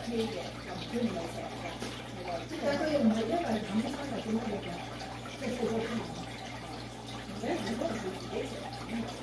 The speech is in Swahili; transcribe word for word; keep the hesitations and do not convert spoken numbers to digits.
贴一点，然后就没有钱这样。那个这个所以我们要把长期发展成那个，这是我看。 每个人可能都是直接写的。